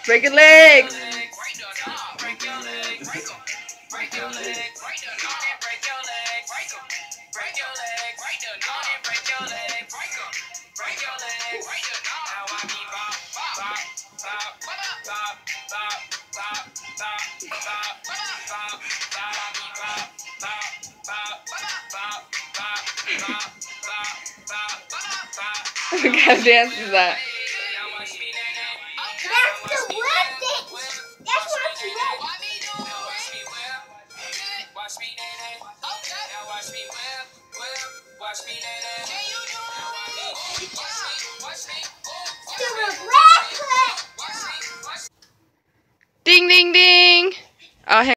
Break your legs. What kind of dance is that? That's the word dance. That's what you read. Ding, ding, ding.